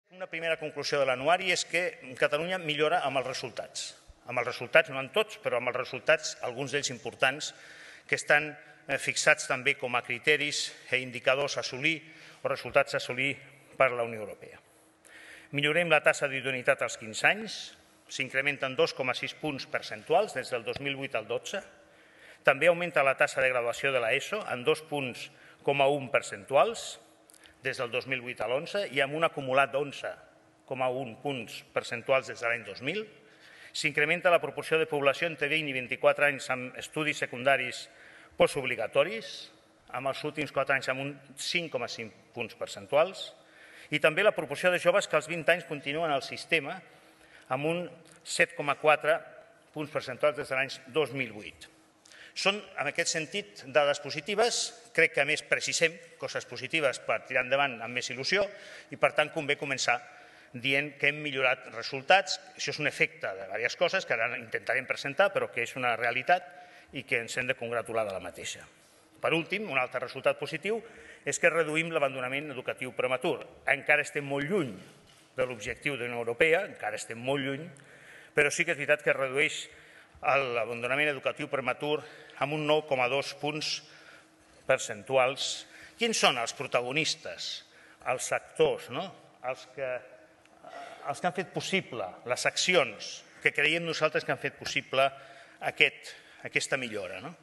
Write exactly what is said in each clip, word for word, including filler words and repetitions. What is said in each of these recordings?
Una primera conclusió de l'anuari és que Catalunya millora amb els resultats. Amb els resultats, no en tots, però amb els resultats, alguns d'ells importants, que estan fixats també com a criteris i indicadors a assolir o resultats a assolir per la Unió Europea. Millorem la taxa d'idoneïtat als quinze anys, s'incrementen dos coma sis punts percentuals des del dos mil vuit al dotze. També augmenta la taxa de graduació de l'ESO en dos punts coma un percentuals des del dos mil vuit a l'onze i amb un acumulat d'onze coma un punts percentuals des de l'any dos mil. S'incrementa la proporció de població entre vint i vint-i-quatre anys amb estudis secundaris postobligatoris, amb els últims quatre anys amb un cinc coma cinc punts percentuals, i també la proporció de joves que als vint anys continuen al sistema amb un set coma quatre punts percentuals des de l'any dos mil vuit. Són, en aquest sentit, dades positives. Crec que, a més, precisem coses positives per tirar endavant amb més il·lusió i, per tant, convé començar dient que hem millorat resultats. Això és un efecte de diverses coses que ara intentarem presentar, però que és una realitat i que ens hem de congratular de la mateixa. Per últim, un altre resultat positiu és que reduïm l'abandonament educatiu prematur. Encara estem molt lluny de l'objectiu de la Unió Europea, encara estem molt lluny, però sí que és veritat que es redueix l'abandonament educatiu prematur amb un nou coma dos punts percentuals. Quins són els protagonistes, els sectors, no? els, que, els que han fet possible les accions que creiem nosaltres que han fet possible aquest, aquesta millora? No?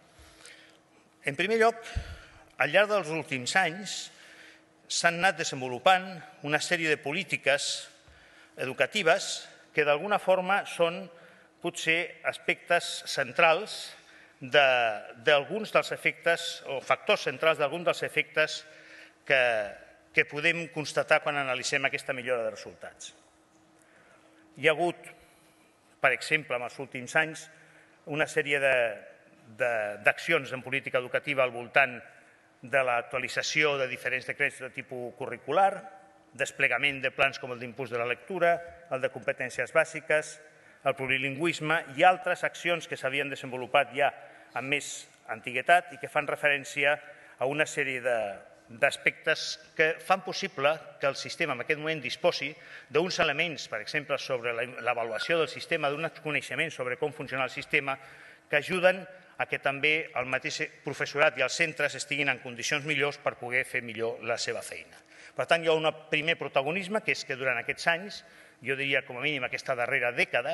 En primer lloc, al llarg dels últims anys s'han anat desenvolupant una sèrie de polítiques educatives que d'alguna forma són potser aspectes centrals d'alguns dels efectes o factors centrals d'alguns dels efectes que, que podem constatar quan analitzem aquesta millora de resultats. Hi ha hagut, per exemple, en els últims anys, una sèrie d'accions en política educativa al voltant de l'actualització de diferents decrets de tipus curricular, desplegament de plans com el d'impuls de la lectura, el de competències bàsiques, el plurilingüisme i altres accions que s'havien desenvolupat ja amb més antiguitat i que fan referència a una sèrie d'aspectes que fan possible que el sistema en aquest moment disposi d'uns elements, per exemple, sobre l'avaluació del sistema, d'uns coneixements sobre com funciona el sistema, que ajuden a que també el mateix professorat i els centres estiguin en condicions millors per poder fer millor la seva feina. Per tant, hi ha un primer protagonisme, que és que durant aquests anys, jo diria com a mínim aquesta darrera dècada,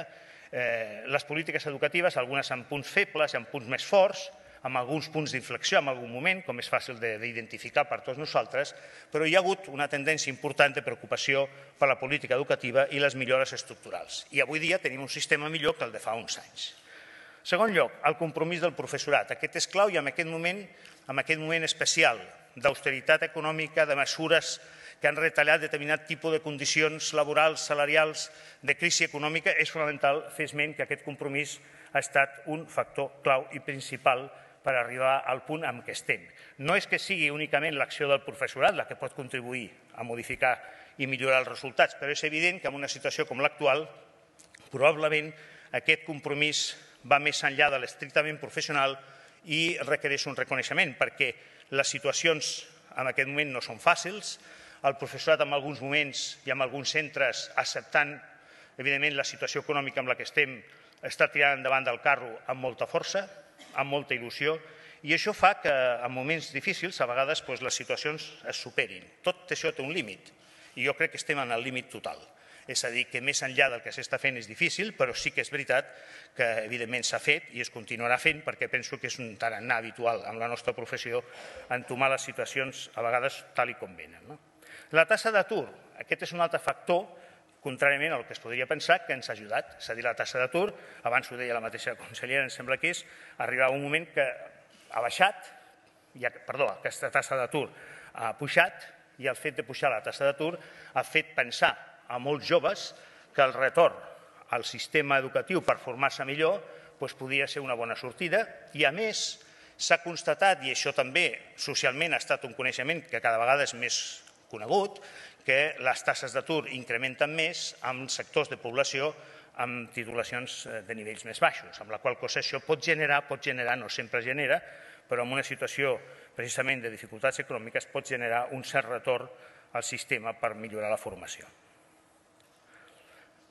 les polítiques educatives, algunes amb punts febles i amb punts més forts, amb alguns punts d'inflexió en algun moment, com és fàcil d'identificar per tots nosaltres, però hi ha hagut una tendència important de preocupació per la política educativa i les millores estructurals. I avui dia tenim un sistema millor que el de fa uns anys. En segon lloc, el compromís del professorat. Aquest és clau i en aquest moment, en aquest moment especial d'austeritat econòmica, de mesures que han retallat determinat tipus de condicions laborals, salarials, de crisi econòmica, és fonamental fer esment que aquest compromís ha estat un factor clau i principal per arribar al punt en què estem. No és que sigui únicament l'acció del professorat la que pot contribuir a modificar i millorar els resultats, però és evident que en una situació com l'actual, probablement aquest compromís va més enllà de l'estrictament professional i requereix un reconeixement, perquè les situacions en aquest moment no són fàcils, el professorat en alguns moments i en alguns centres acceptant, evidentment, la situació econòmica amb la que estem, està tirant endavant del carro amb molta força, amb molta il·lusió, i això fa que en moments difícils a vegades les situacions es superin. Tot això té un límit i jo crec que estem en el límit total. És a dir, que més enllà del que s'està fent és difícil, però sí que és veritat que evidentment s'ha fet i es continuarà fent perquè penso que és un tarannà habitual en la nostra professió entomar les situacions a vegades tal i com venen. La taxa d'atur, aquest és un altre factor, contràriament al que es podria pensar, que ens ha ajudat. És a dir, la taxa d'atur, abans ho deia la mateixa consellera, em sembla que és, arribar a un moment que ha baixat, perdó, aquesta taxa d'atur ha pujat i el fet de pujar la taxa d'atur ha fet pensar a molts joves que el retorn al sistema educatiu per formar-se millor podia ser una bona sortida i, a més, s'ha constatat, i això també socialment ha estat un coneixement que cada vegada és més conegut, que les taxes d'atur incrementen més amb sectors de població amb titulacions de nivells més baixos, amb la qual cosa això pot generar, pot generar, no sempre genera, però en una situació precisament de dificultats econòmiques pot generar un cert retorn al sistema per millorar la formació.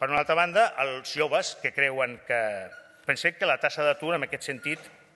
Per una altra banda, els joves que creuen que... Pensem que la taxa d'atur, en aquest sentit,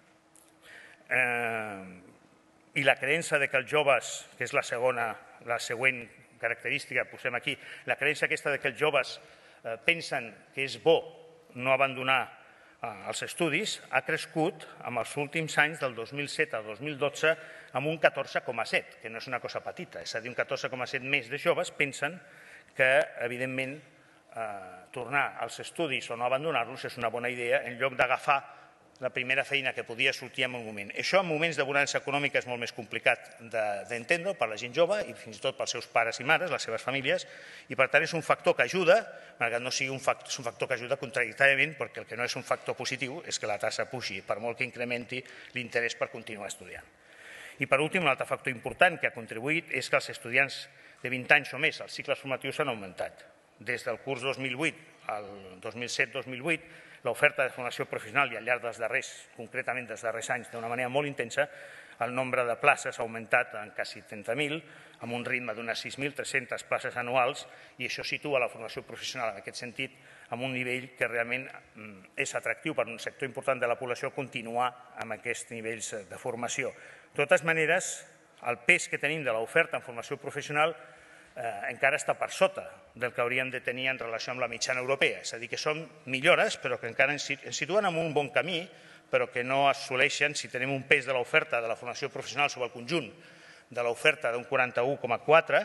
eh, i la creença de que els joves, que és la segona, la següent característica, posem aquí, la creença aquesta de que els joves eh, pensen que és bo no abandonar eh, els estudis, ha crescut en els últims anys, del dos mil set al dos mil dotze, amb un catorze coma set, que no és una cosa petita, és a dir, un catorze coma set més de joves pensen que, evidentment, eh, tornar als estudis o no abandonar-los és una bona idea en lloc d'agafar la primera feina que podia sortir en un moment. Això en moments de bonança econòmica és molt més complicat d'entendre per la gent jove i fins i tot pels seus pares i mares, les seves famílies, i per tant és un factor que ajuda, malgrat no sigui un factor, és un factor que ajuda contradictòriament, perquè el que no és un factor positiu és que la tassa pugi, per molt que incrementi l'interès per continuar estudiant. I per últim, un altre factor important que ha contribuït és que els estudiants de vint anys o més, els cicles formatius s'han augmentat. Des del curs dos mil vuit al dos mil set dos mil vuit, l'oferta de formació professional i al llarg dels darrers, concretament dels darrers anys, d'una manera molt intensa, el nombre de places ha augmentat en quasi trenta mil, amb un ritme d'unes sis mil tres-centes places anuals, i això situa la formació professional en aquest sentit en un nivell que realment és atractiu per a un sector important de la població continuar amb aquests nivells de formació. De totes maneres, el pes que tenim de l'oferta en formació professional Eh, encara està per sota del que hauríem de tenir en relació amb la mitjana europea. És a dir, que són millores, però que encara ens situen en un bon camí, però que no assoleixen, si tenim un pes de l'oferta de la formació professional sobre el conjunt de l'oferta d'un quaranta-u coma quatre,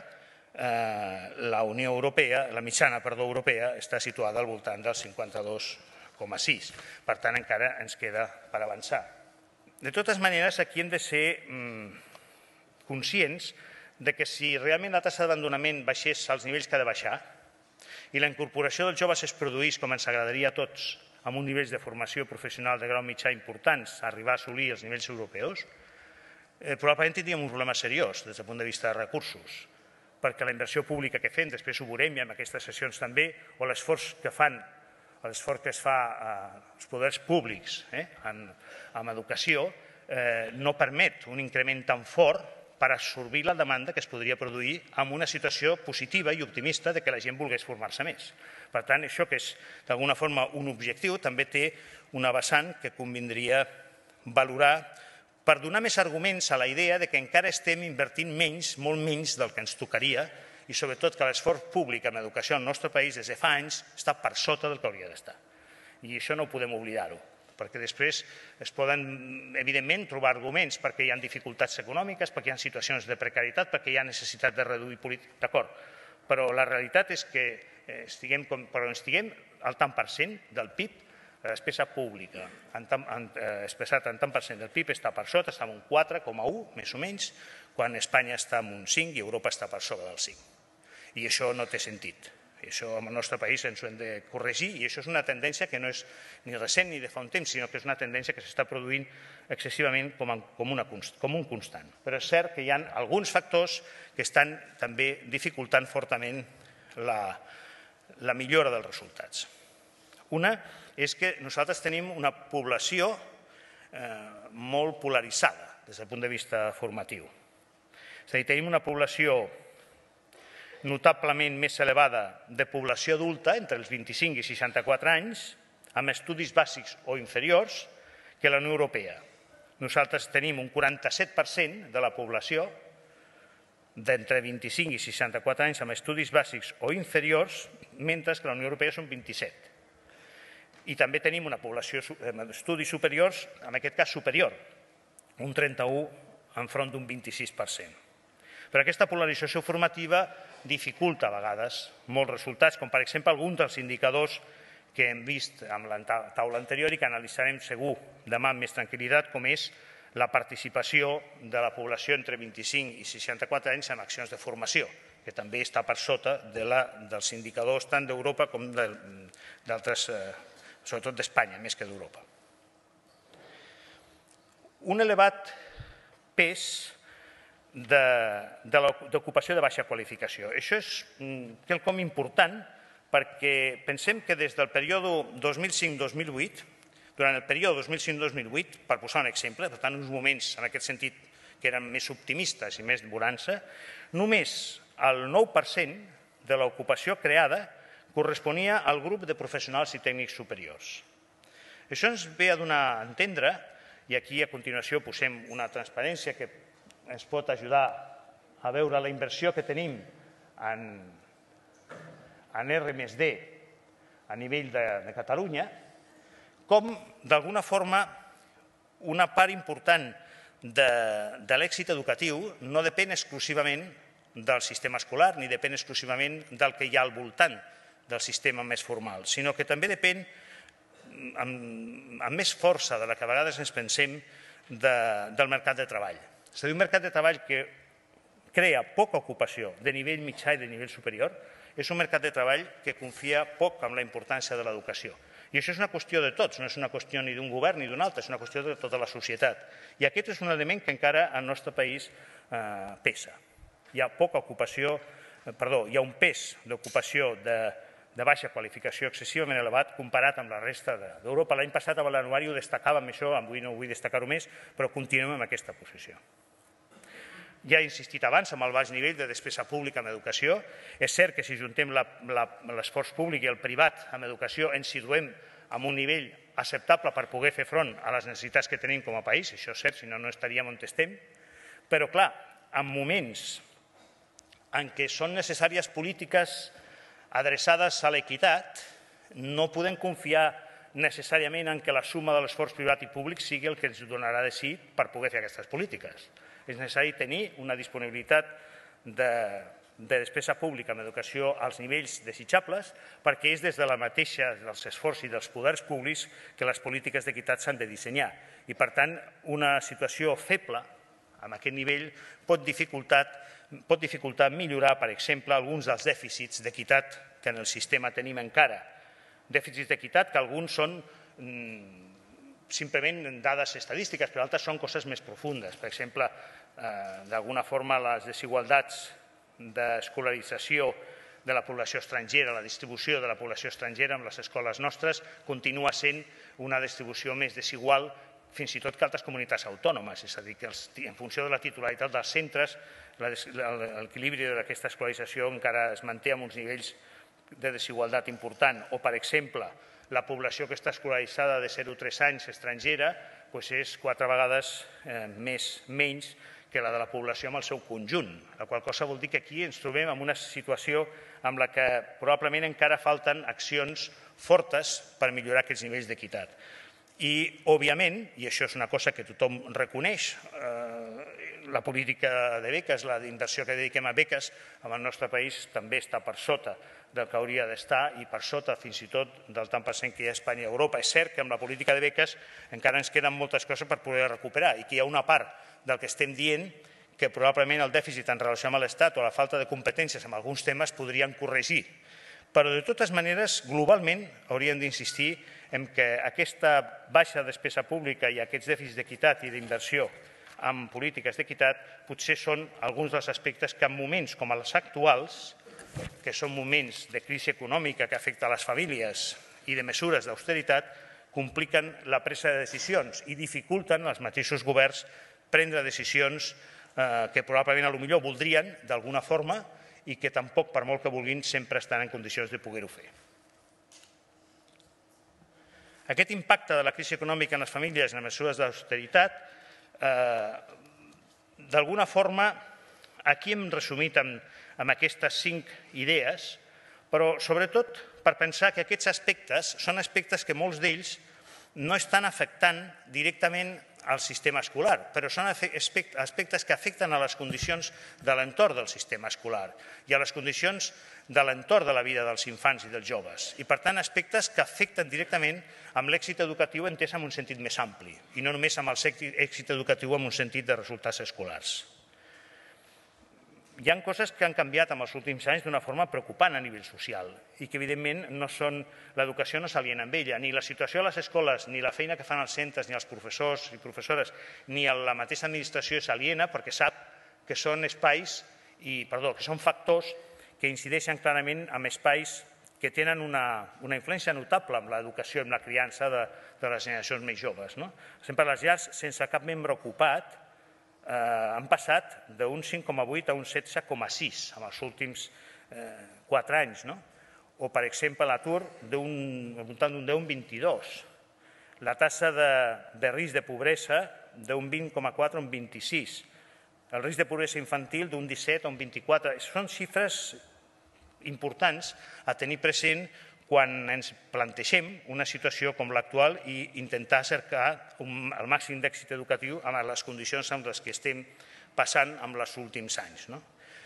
eh, la Unió Europea, la mitjana, perdó, europea, està situada al voltant del cinquanta-dos coma sis. Per tant, encara ens queda per avançar. De totes maneres, aquí hem de ser mm, conscients de que si realment la tassa d'abandonament baixés als nivells que ha de baixar i la incorporació dels joves es produís, com ens agradaria a tots, amb uns nivells de formació professional de grau mitjà importants, a arribar a assolir els nivells europeus, eh, probablement tindríem un problema seriós des del punt de vista de recursos, perquè la inversió pública que fem, després ho veurem i en aquestes sessions també, o l'esforç que fan, l'esforç que es fa als poders públics eh, en, en educació, eh, no permet un increment tan fort per absorbir la demanda que es podria produir en una situació positiva i optimista de que la gent volgués formar-se més. Per tant, això que és d'alguna forma un objectiu també té una vessant que convindria valorar per donar més arguments a la idea de que encara estem invertint menys, molt menys del que ens tocaria i sobretot que l'esforç públic en educació al nostre país des de fa anys està per sota del que hauria d'estar. I això no podem oblidar-ho, perquè després es poden, evidentment, trobar arguments perquè hi ha dificultats econòmiques, perquè hi ha situacions de precarietat, perquè hi ha necessitat de reduir polítiques, d'acord, però la realitat és que estiguem, però estiguem al tant per cent del P I B, la despesa pública expressat en tant per cent del P I B està per sota, està en un quatre coma u, més o menys, quan Espanya està en un cinc i Europa està per sobre del cinc. I això no té sentit. I això en el nostre país ens ho hem de corregir i això és una tendència que no és ni recent ni de fa un temps, sinó que és una tendència que s'està produint excessivament com, com, una, com un constant. Però és cert que hi ha alguns factors que estan també dificultant fortament la, la millora dels resultats. Una és que nosaltres tenim una població eh, molt polaritzada des del punt de vista formatiu. És a dir, tenim una població notablement més elevada de població adulta, entre els vint-i-cinc i seixanta-quatre anys, amb estudis bàsics o inferiors, que la Unió Europea. Nosaltres tenim un quaranta-set per cent de la població d'entre vint-i-cinc i seixanta-quatre anys amb estudis bàsics o inferiors, mentre que la Unió Europea són vint-i-set. I també tenim una població d'estudis superiors, en aquest cas superior, un trenta-u enfront d'un vint-i-sis per cent. Però aquesta polarització formativa dificulta a vegades molts resultats, com per exemple alguns dels indicadors que hem vist en la taula anterior i que analitzarem segur demà amb més tranquil·litat, com és la participació de la població entre vint-i-cinc i seixanta-quatre anys en accions de formació, que també està per sota de la, dels indicadors tant d'Europa com d'altres, sobretot d'Espanya, més que d'Europa. Un elevat pes d'ocupació de baixa qualificació. Això és quelcom important perquè pensem que des del període dos mil cinc dos mil vuit, durant el període dos mil cinc dos mil vuit, per posar un exemple, per tant, uns moments en aquest sentit que eren més optimistes i més de bonança, només el nou per cent de l'ocupació creada corresponia al grup de professionals i tècnics superiors. Això ens ve a donar a entendre, i aquí a continuació posem una transparència que ens pot ajudar a veure la inversió que tenim en, en R més D a nivell de, de Catalunya, com d'alguna forma una part important de, de l'èxit educatiu no depèn exclusivament del sistema escolar ni depèn exclusivament del que hi ha al voltant del sistema més formal, sinó que també depèn amb, amb més força de la que a vegades ens pensem de, del mercat de treball. És a dir, un mercat de treball que crea poca ocupació de nivell mitjà i de nivell superior és un mercat de treball que confia poc en la importància de l'educació. I això és una qüestió de tots, no és una qüestió ni d'un govern ni d'un altre, és una qüestió de tota la societat. I aquest és un element que encara al nostre país eh, pesa. Hi ha poca ocupació, eh, perdó, hi ha un pes d'ocupació de, de baixa qualificació excessivament elevat comparat amb la resta d'Europa. L'any passat a l'anuari ho destacàvem això, avui no vull destacar-ho més, però continuem amb aquesta posició. Ja he insistit abans amb el baix nivell de despesa pública en educació. És cert que si juntem l'esforç públic i el privat en educació ens situem en un nivell acceptable per poder fer front a les necessitats que tenim com a país, això és cert, si no, no estaríem on estem, però clar, en moments en què són necessàries polítiques adreçades a l'equitat, no podem confiar necessàriament en que la suma de l'esforç privat i públic sigui el que ens donarà de sí per poder fer aquestes polítiques. És necessari tenir una disponibilitat de, de despesa pública en educació als nivells desitjables perquè és des de la mateixa dels esforços i dels poders públics que les polítiques d'equitat s'han de dissenyar. I per tant, una situació feble amb aquest nivell pot dificultar, pot dificultar millorar, per exemple, alguns dels dèficits d'equitat que en el sistema tenim encara. Dèficits d'equitat que alguns són mmm, simplement dades estadístiques, però altres són coses més profundes. Per exemple, d'alguna forma les desigualtats d'escolarització de la població estrangera, la distribució de la població estrangera en les escoles nostres continua sent una distribució més desigual fins i tot que altres comunitats autònomes. És a dir, que en funció de la titularitat dels centres, l'equilibri d'aquesta escolarització encara es manté amb uns nivells de desigualtat important. O, per exemple, la població que està escolaritzada de zero a tres anys estrangera és quatre vegades menys que la de la població en el seu conjunt, la qual cosa vol dir que aquí ens trobem en una situació en la que probablement encara falten accions fortes per millorar aquests nivells d'equitat. I, òbviament, i això és una cosa que tothom reconeix, la política de beques, la inversió que dediquem a beques en el nostre país també està per sota del que hauria d'estar i per sota fins i tot del tant per cent que hi ha a Espanya i a Europa. És cert que amb la política de beques encara ens queden moltes coses per poder recuperar i que hi ha una part del que estem dient que probablement el dèficit en relació amb l'Estat o la falta de competències en alguns temes podrien corregir. Però de totes maneres, globalment hauríem d'insistir en que aquesta baixa despesa pública i aquests dèficits d'equitat i d'inversió en polítiques d'equitat potser són alguns dels aspectes que en moments com els actuals, que són moments de crisi econòmica que afecta a les famílies i de mesures d'austeritat, compliquen la presa de decisions i dificulten als mateixos governs prendre decisions que probablement potser voldrien d'alguna forma i que tampoc, per molt que vulguin, sempre estan en condicions de poder-ho fer. Aquest impacte de la crisi econòmica en les famílies i en les mesures d'austeritat, d'alguna forma, aquí hem resumit amb aquestes cinc idees, però sobretot per pensar que aquests aspectes són aspectes que molts d'ells no estan afectant directament al sistema escolar, però són aspectes que afecten a les condicions de l'entorn del sistema escolar i a les condicions de l'entorn de la vida dels infants i dels joves. I, per tant, aspectes que afecten directament amb l'èxit educatiu entès en un sentit més ampli i no només amb l'èxit educatiu en un sentit de resultats escolars. Hi ha coses que han canviat en els últims anys d'una forma preocupant a nivell social i que, evidentment, l'educació no s'aliena amb ella. Ni la situació a les escoles, ni la feina que fan els centres, ni els professors i professores, ni la mateixa administració s'aliena perquè sap que són espais, i, perdó, que són factors que incideixen clarament en espais que tenen una, una influència notable en l'educació i en la criança de, de les generacions més joves. No? Per exemple, les llars sense cap membre ocupat Eh, han passat d'un cinc coma vuit a un setze coma sis en els últims eh, quatre anys, no? o, per exemple, l'atur al voltant d'un deu coma vint-i-dos. La taxa de, de risc de pobresa d'un vint coma quatre a un vint-i-sis. El risc de pobresa infantil d'un disset a un vint-i-quatre. Són xifres importants a tenir present quan ens plantegem una situació com l'actual i intentar cercar un, el màxim d'èxit educatiu amb les condicions amb les que estem passant en els últims anys. No?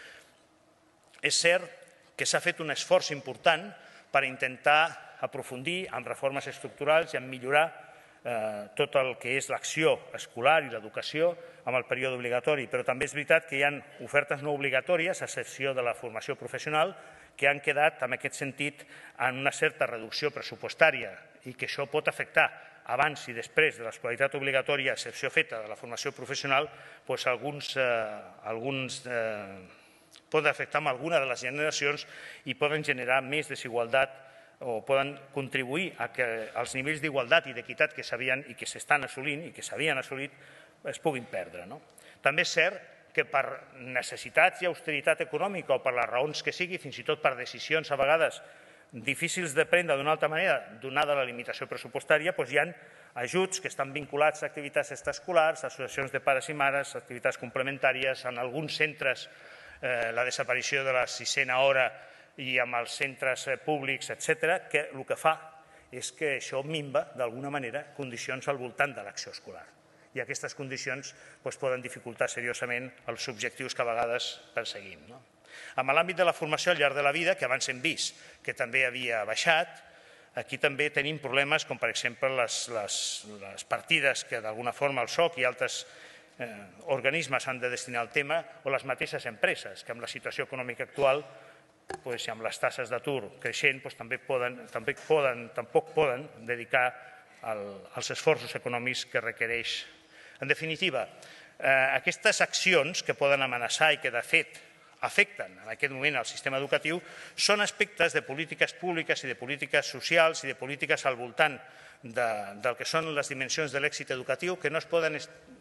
És cert que s'ha fet un esforç important per intentar aprofundir en reformes estructurals i en millorar eh, tot el que és l'acció escolar i l'educació amb el període obligatori, però també és veritat que hi ha ofertes no obligatòries, a excepció de la formació professional, que han quedat, en aquest sentit, en una certa reducció pressupostària i que això pot afectar abans i després de l'escolaritat obligatòria, a excepció feta de la formació professional, doncs alguns, eh, alguns eh, poden afectar amb alguna de les generacions i poden generar més desigualtat o poden contribuir a que els nivells d'igualtat i d'equitat que s'havien i que s'estan assolint i que s'havien assolit es puguin perdre. No? També és cert que per necessitats i austeritat econòmica o per les raons que sigui, fins i tot per decisions a vegades difícils de prendre d'una altra manera, donada la limitació pressupostària, doncs hi ha ajuts que estan vinculats a activitats extraescolars, associacions de pares i mares, activitats complementàries, en alguns centres eh, la desaparició de la sisena hora i amb els centres públics, etcètera, que el que fa és que això minva d'alguna manera condicions al voltant de l'acció escolar. I aquestes condicions doncs, poden dificultar seriosament els objectius que a vegades perseguim. No? En l'àmbit de la formació al llarg de la vida, que abans hem vist que també havia baixat, aquí també tenim problemes com, per exemple, les, les, les partides que d'alguna forma el S O C i altres eh, organismes han de destinar al tema, o les mateixes empreses, que amb la situació econòmica actual doncs, i amb les tasses d'atur creixent doncs, també poden, també poden, tampoc poden dedicar el, els esforços econòmics que requereix. En definitiva, eh, aquestes accions que poden amenaçar i que de fet afecten en aquest moment el sistema educatiu són aspectes de polítiques públiques i de polítiques socials i de polítiques al voltant de, del que són les dimensions de l'èxit educatiu que no es poden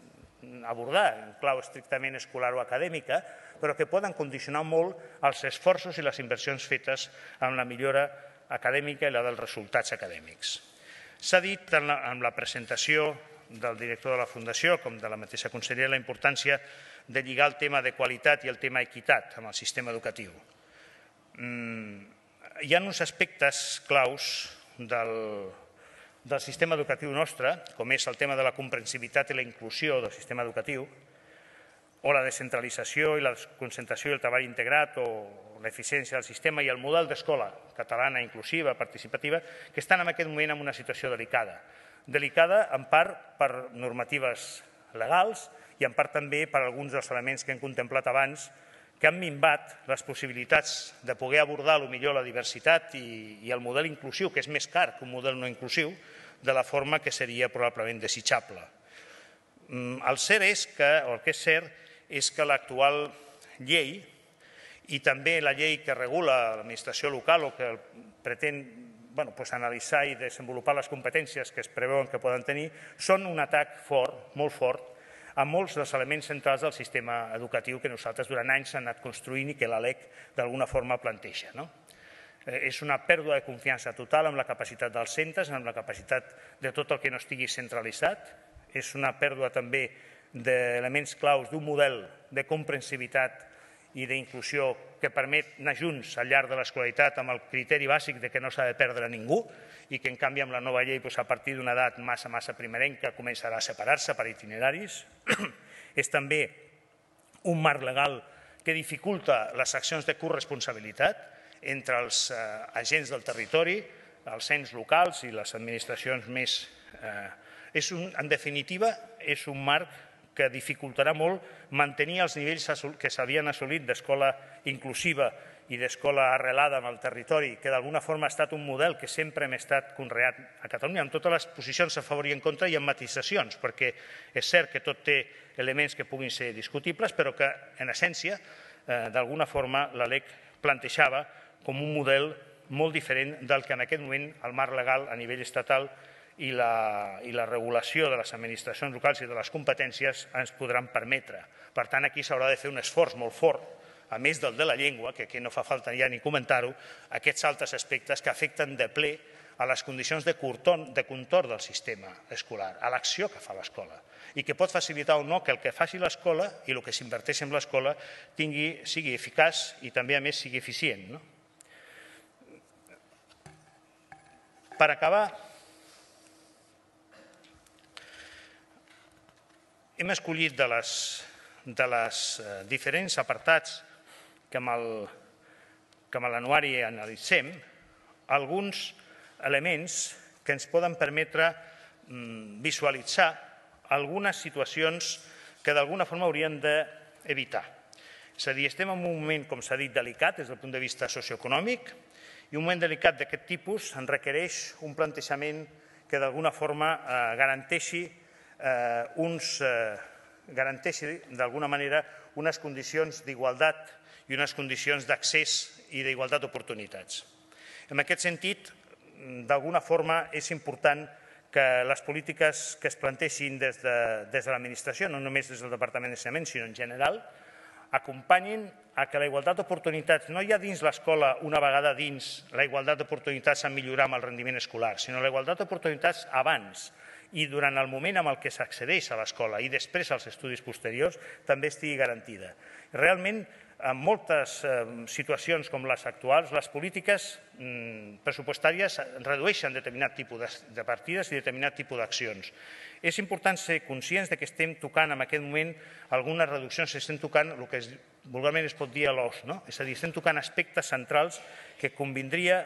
abordar en clau estrictament escolar o acadèmica, però que poden condicionar molt els esforços i les inversions fetes en la millora acadèmica i la dels resultats acadèmics. S'ha dit en la, en la presentació del director de la Fundació com de la mateixa consellera la importància de lligar el tema de qualitat i el tema equitat amb el sistema educatiu. Hi ha uns aspectes claus del, del sistema educatiu nostre, com és el tema de la comprensibilitat i la inclusió del sistema educatiu, o la descentralització i la concentració i el treball integrat, o l'eficiència del sistema i el model d'escola catalana inclusiva, participativa, que estan en aquest moment en una situació delicada. Delicada en part per normatives legals i en part també per alguns dels elements que hem contemplat abans que han minvat les possibilitats de poder abordar millor la diversitat i, i el model inclusiu, que és més car que un model no inclusiu, de la forma que seria probablement desitjable. El cert és que, o el que és cert, és que l'actual llei i també la llei que regula l'administració local o que pretén bueno, pues analitzar i desenvolupar les competències que es preveuen que poden tenir, són un atac fort, molt fort, a molts dels elements centrals del sistema educatiu que nosaltres durant anys hem anat construint i que la LEC d'alguna forma planteja. No? Eh, és una pèrdua de confiança total amb la capacitat dels centres, amb la capacitat de tot el que no estigui centralitzat, és una pèrdua també d'elements claus d'un model de comprensibilitat i d'inclusió que permet anar junts al llarg de l'escolaritat amb el criteri bàsic de que no s'ha de perdre ningú i que en canvi amb la nova llei a partir d'una edat massa massa primerenca començarà a separar-se per itineraris. És també un marc legal que dificulta les accions de corresponsabilitat entre els agents del territori, els ens locals i les administracions més... En definitiva, és un marc que dificultarà molt mantenir els nivells que s'havien assolit d'escola inclusiva i d'escola arrelada en el territori, que d'alguna forma ha estat un model que sempre hem estat conreat a Catalunya, amb totes les posicions a favor i en contra i amb matisacions, perquè és cert que tot té elements que puguin ser discutibles, però que, en essència, d'alguna forma, la LEC plantejava com un model molt diferent del que en aquest moment el marc legal a nivell estatal i la, i la regulació de les administracions locals i de les competències ens podran permetre. Per tant, aquí s'haurà de fer un esforç molt fort a més del de la llengua, que aquí no fa falta ja ni comentar-ho, aquests altres aspectes que afecten de ple a les condicions de contorn del sistema escolar, a l'acció que fa l'escola, i que pot facilitar o no que el que faci l'escola i el que s'inverteix en l'escola sigui eficaç i també, a més, sigui eficient. Per acabar, hem escollit de les de les diferents apartats que amb l'anuari analitzem alguns elements que ens poden permetre visualitzar algunes situacions que d'alguna forma hauríem d'evitar. És a dir, estem en un moment, com s'ha dit, delicat des del punt de vista socioeconòmic i un moment delicat d'aquest tipus en requereix un plantejament que d'alguna forma garanteixi uns garanteixi d'alguna manera unes condicions d'igualtat i unes condicions d'accés i d'igualtat d'oportunitats. En aquest sentit, d'alguna forma és important que les polítiques que es planteixin des de l'administració, no només des del Departament d'Ensenyament, sinó en general, acompanyin a que la igualtat d'oportunitats no ja dins l'escola, una vegada dins la igualtat d'oportunitats a millorar amb el rendiment escolar, sinó la igualtat d'oportunitats abans i durant el moment en què s'accedeix a l'escola i després als estudis posteriors també estigui garantida. Realment, en moltes situacions com les actuals, les polítiques pressupostàries redueixen determinat tipus de partides i determinat tipus d'accions. És important ser conscients que estem tocant en aquest moment algunes reduccions, estem tocant el que vulgarment es pot dir a l'os, és a dir, estem tocant aspectes centrals que convindria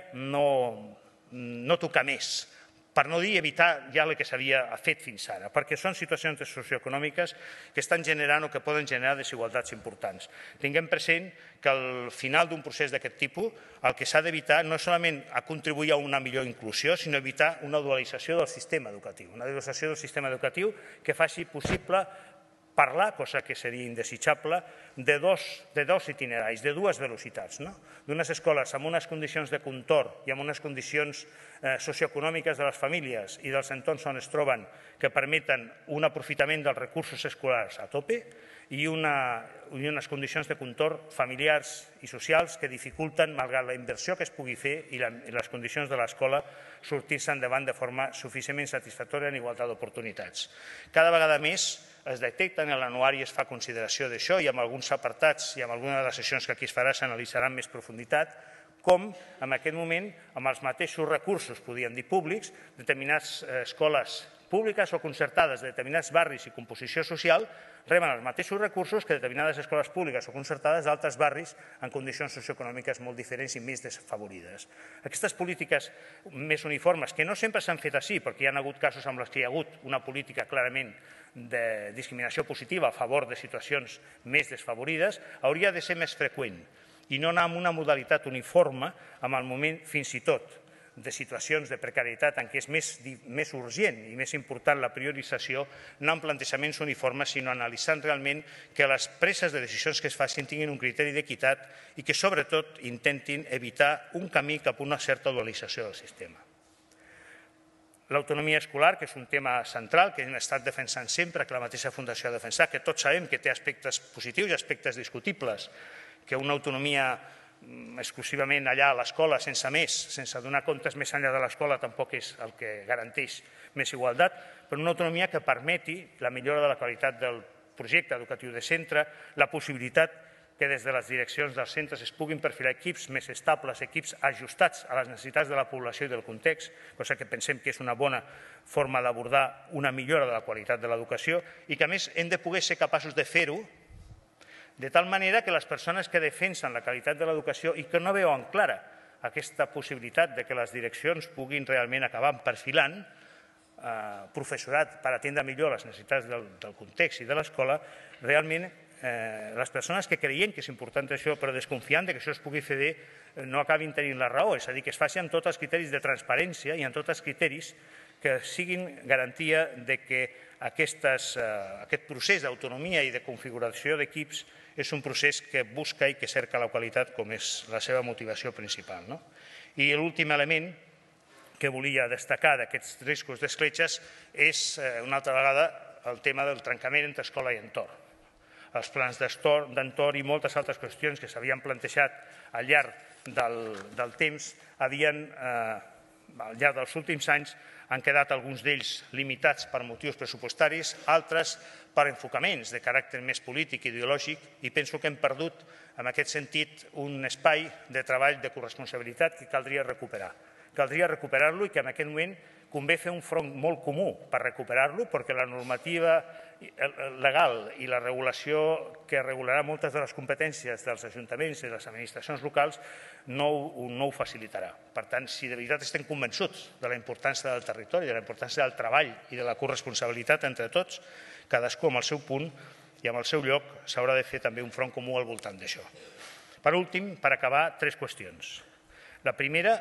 no tocar més, per no dir evitar ja el que s'havia fet fins ara, perquè són situacions socioeconòmiques que estan generant o que poden generar desigualtats importants. Tinguem present que al final d'un procés d'aquest tipus el que s'ha d'evitar no és solament contribuir a una millor inclusió, sinó evitar una dualització del sistema educatiu, una dualització del sistema educatiu que faci possible parlar, cosa que seria indesitjable, de dos itineraris, de dues velocitats, d'unes escoles amb unes condicions de contorn i amb unes condicions socioeconòmiques de les famílies i dels entorns on es troben que permeten un aprofitament dels recursos escolars a tope i unes condicions de contorn familiars i socials que dificulten, malgrat la inversió que es pugui fer i les condicions de l'escola, sortir-se endavant de forma suficientment satisfactòria en igualtat d'oportunitats. Cada vegada més es detecta en l'anuari, es fa consideració d'això i en alguns apartats i en alguna de les sessions que aquí es farà s'analitzarà amb més profunditat com en aquest moment, amb els mateixos recursos, podríem dir públics, determinades escoles públiques o concertades de determinats barris i composició social reben els mateixos recursos que determinades escoles públiques o concertades d'altres barris en condicions socioeconòmiques molt diferents i més desfavorides. Aquestes polítiques més uniformes, que no sempre s'han fet així, perquè hi ha hagut casos en els que hi ha hagut una política clarament de discriminació positiva a favor de situacions més desfavorides, hauria de ser més freqüent i no anar amb una modalitat uniforme en el moment fins i tot de situacions de precarietat en què és més urgent i més important la priorització, no amb plantejaments uniformes, sinó analitzant realment que les preses de decisions que es facin tinguin un criteri d'equitat i que, sobretot, intentin evitar un camí cap a una certa dualització del sistema. L'autonomia escolar, que és un tema central, que hem estat defensant sempre, que la mateixa Fundació ha defensat, que tots sabem que té aspectes positius i aspectes discutibles, que una autonomia exclusivament allà a l'escola, sense més, sense donar comptes més enllà de l'escola, tampoc és el que garanteix més igualtat, però una autonomia que permeti la millora de la qualitat del projecte educatiu de centre, la possibilitat que des de les direccions dels centres es puguin perfilar equips més estables, equips ajustats a les necessitats de la població i del context, cosa que pensem que és una bona forma d'abordar una millora de la qualitat de l'educació i que, a més, hem de poder ser capaços de fer-ho de tal manera que les persones que defensen la qualitat de l'educació i que no veuen clara aquesta possibilitat de que les direccions puguin realment acabar perfilant professorat per atendre millor les necessitats del context i de l'escola, realment les persones que creiem que és important això però desconfiant que això es pugui fer bé no acabin tenint la raó, és a dir, que es faci amb tots els criteris de transparència i amb tots els criteris que siguin garantia que aquest procés d'autonomia i de configuració d'equips és un procés que busca i que cerca la qualitat com és la seva motivació principal. I l'últim element que volia destacar d'aquests riscos d'escletxes és, una altra vegada, el tema del trencament entre escola i entorn. els plans d'entorn i moltes altres qüestions que s'havien plantejat al llarg del, del temps havien, eh, al llarg dels últims anys, han quedat alguns d'ells limitats per motius pressupostaris, altres per enfocaments de caràcter més polític i ideològic, i penso que hem perdut, en aquest sentit, un espai de treball de corresponsabilitat que caldria recuperar. Caldria recuperar-lo i que en aquest moment convé fer un front molt comú per recuperar-lo, perquè la normativa legal i la regulació que regularà moltes de les competències dels ajuntaments i de les administracions locals no ho, no ho facilitarà. Per tant, si de veritat estem convençuts de la importància del territori, de la importància del treball i de la corresponsabilitat entre tots, cadascú amb el seu punt i amb el seu lloc s'haurà de fer també un front comú al voltant d'això. Per últim, per acabar, tres qüestions. La primera,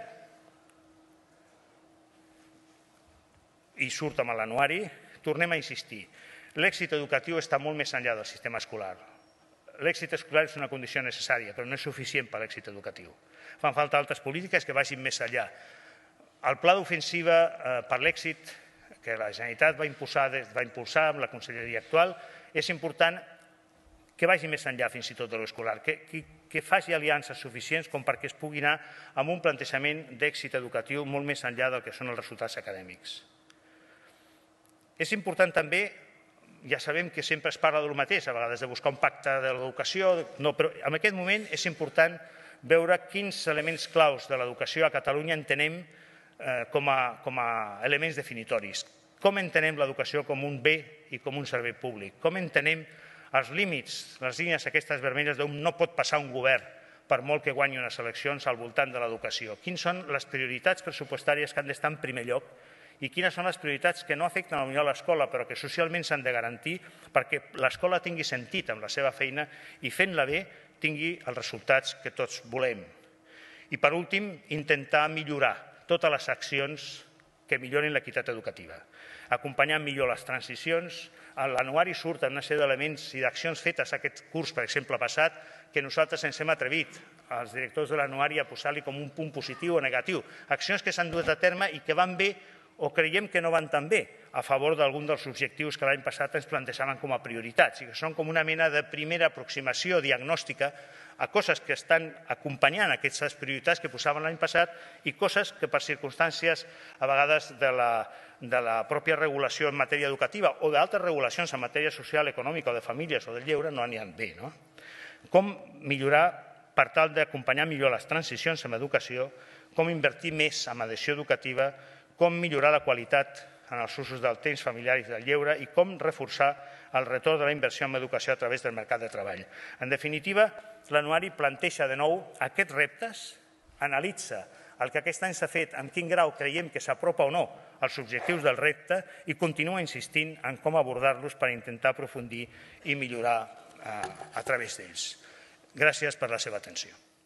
i surt amb l'anuari, tornem a insistir, l'èxit educatiu està molt més enllà del sistema escolar. L'èxit escolar és una condició necessària, però no és suficient per l'èxit educatiu. Fan falta altres polítiques que vagin més enllà. El pla d'ofensiva per l'èxit que la Generalitat va impulsar, va impulsar amb la conselleria actual és important que vagi més enllà fins i tot de l'escolar, que, que, que faci aliances suficients com perquè es pugui anar amb un plantejament d'èxit educatiu molt més enllà del que són els resultats acadèmics. És important també, ja sabem que sempre es parla del mateix, a vegades de buscar un pacte de l'educació, no, però en aquest moment és important veure quins elements claus de l'educació a Catalunya entenem eh, com, a, com a elements definitoris. Com entenem l'educació com un bé i com un servei públic? Com entenem els límits, les línies aquestes vermelles d'on no pot passar un govern per molt que guanyi unes eleccions al voltant de l'educació? Quines són les prioritats pressupostàries que han d'estar en primer lloc i quines són les prioritats que no afecten potser l'escola però que socialment s'han de garantir perquè l'escola tingui sentit amb la seva feina i fent-la bé tingui els resultats que tots volem. I per últim, intentar millorar totes les accions que millorin l'equitat educativa. Acompanyar millor les transicions. A l'anuari surten una sèrie d'elements i d'accions fetes aquest curs, per exemple, passat, que nosaltres ens hem atrevit, els directors de l'anuari, a posar-li com un punt positiu o negatiu. Accions que s'han dut a terme i que van bé o creiem que no van tan bé a favor d'algun dels objectius que l'any passat ens plantejaven com a prioritats i que són com una mena de primera aproximació diagnòstica a coses que estan acompanyant aquestes prioritats que posaven l'any passat i coses que per circumstàncies a vegades de la, de la pròpia regulació en matèria educativa o d'altres regulacions en matèria social, econòmica o de famílies o del lleure no aniran bé. No? Com millorar per tal d'acompanyar millor les transicions en educació, com invertir més en adhesió educativa, com millorar la qualitat en els usos del temps familiar i del lleure i com reforçar el retorn de la inversió en educació a través del mercat de treball. En definitiva, l'anuari planteja de nou aquests reptes, analitza el que aquest any s'ha fet, en quin grau creiem que s'apropa o no als objectius del repte i continua insistint en com abordar-los per intentar aprofundir i millorar a través d'ells. Gràcies per la seva atenció.